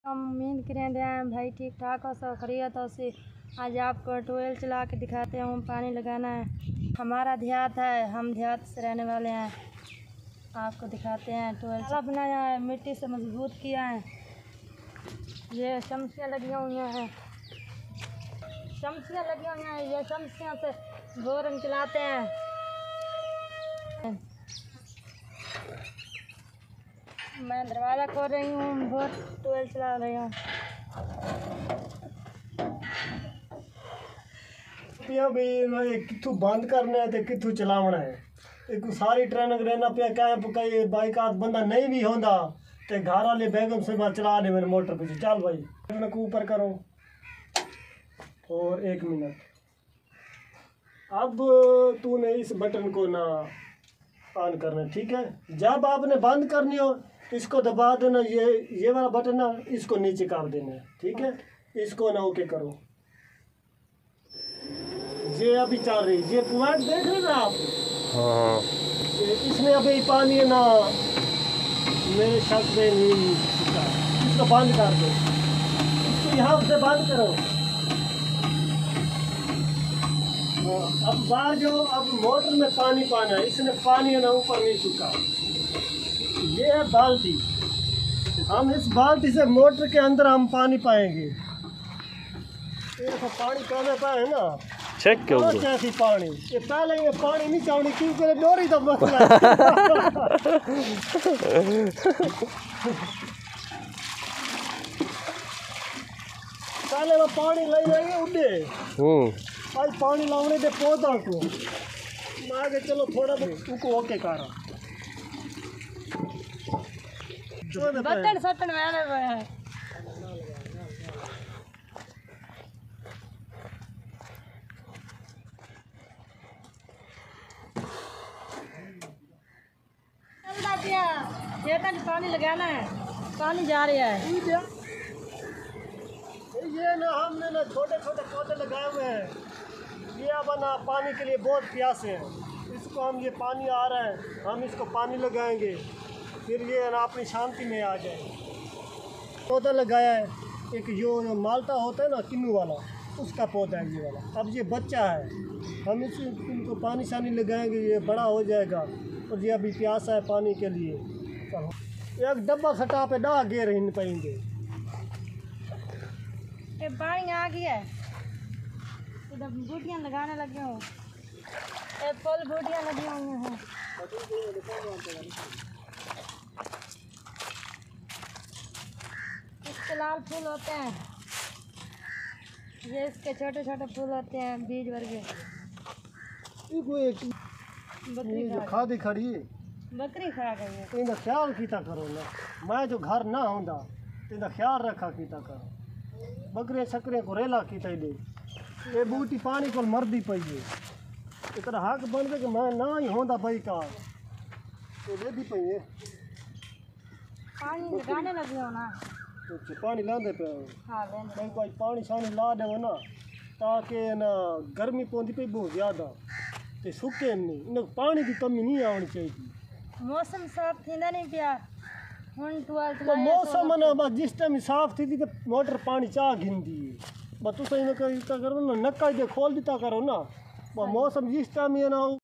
हम उम्मीद करें हैं भाई ठीक ठाक हो, सब खैरियत हो सी। आज आपको ट्यूबवेल चला के दिखाते हैं। पानी लगाना है, हमारा देहात है, हम देहात से रहने वाले हैं। आपको दिखाते हैं ट्यूबवेल चला बनाया है, मिट्टी से मजबूत किया है। ये शमसियाँ लगी हुई हैं, शमसियाँ लगी हुई हैं। ये शमसियाँ से बोरन चलाते हैं। मैं दरवाज़ा खोल रही हूँ, बहुत ट्यूबवेल चला रही हूँ। भी कितू बंद करना है तो कितू चलावना है। एक सारी ट्रेनिंग रहना पे कैंप कई बाइक आद बंदा नहीं भी होंदा तो घर वाले बेगम से बात चला दे मेरे मोटर पे। चल भाई ट्रेनिंग को ऊपर करो और 1 मिनट। अब तूने इस बटन को ना ऑन करना, ठीक है। जब आपने बंद करनी हो इसको दबा देना, ये वाला बटन ना इसको नीचे कर देना है, ठीक है। इसको ना ओके करो। ये अभी चल रही, ये पॉइंट देख रहे ना आप। हाँ। इसमें अभी पानी है ना, मेरे शक में नहीं चुका। इसको बंद कर दो, इसको यहाँ से बंद करो। अब बाहर जो अब मोटर में पानी पाना है, इसने पानी है ना ऊपर नहीं चुका। ये है बाल्टी, हम इस बाल्टी से मोटर के अंदर हम पानी पाएंगे। पानी पाने पाए ना चेक क्यों कैसी पानी ये पहले ये पानी नहीं चाहिए क्योंकि डोरी तो मसला पहले वो पानी ले जाएंगे उड़े। आज पानी लाने दे पौधा को मैं आगे चलो थोड़ा उनको ओके करा बटन सटन मैंने है। ये पानी लगाना है, पानी जा रहा है। ये ना हमने ना छोटे छोटे पौधे लगाए हुए हैं। ये अब ना पानी के लिए बहुत प्यासे हैं। इसको हम ये पानी आ रहा है, हम इसको पानी लगाएंगे, फिर ये ना अपनी शांति में आ जाए। पौधा लगाया है एक जो माल्टा होता है ना किन्नू वाला, उसका पौधा है ये वाला। अब ये बच्चा है, हम इनको पानी शानी लगाएंगे, ये बड़ा हो जाएगा। और ये अभी प्यासा है पानी के लिए। एक डब्बा खटा पे डा गे रही पाएंगे। ये पानी आ गया है, इधर बूटियाँ लगाने लगे हो, फल बूटियाँ लगी हुई हैं। इसके लाल फूल होते हैं, ये इसके छोटे छोटे फूल होते हैं, बीज वर्गे। खादी खड़ी बकरी खा गई है। इनका ख्याल कीता करो ना, मैं जो घर ना होंदा इनका ख्याल रखा कीता करो। बकरे शकरे को रेला कीता दे, ये बूटी पानी को मरदी पई है। इतना हक बन के मैं ना ही होंदा भाई का ये रेदी पई है। पानी लगाने लगे हो ना, तो पानी लांदे पे हाँ भाई कोई पानी शानी ला देवो ना, ताकि ना गर्मी पौंदी पे बहुत ज़्यादा ते सुके नहीं, इन्हें पानी की कमी नहीं आनी चाहिए। मौसम साफ थींदा नहीं पिया हुन ट्यूबवेल तो मौसम ना बस जिस टाइम साफ थी तो मोटर पानी चाह घिंदी है। बस तुम करो ना, नक्का दे खोल दिता करो ना। मौसम जिस टाइम ये ना